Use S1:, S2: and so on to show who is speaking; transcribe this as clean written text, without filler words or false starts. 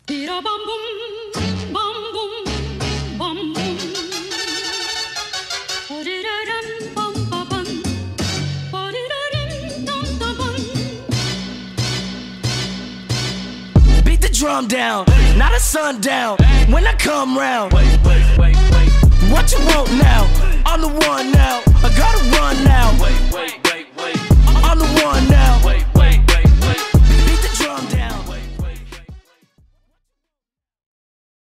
S1: Bida bum boom, bum boom, bum boom. Ba-di-da-dum, bum ba bum. Ba-di-da-dum, dum da bum.
S2: Beat the drum down, not a sundown. When I come round,
S3: Wait.
S2: what you want now? I'm the one now. I gotta run now.
S3: Wait.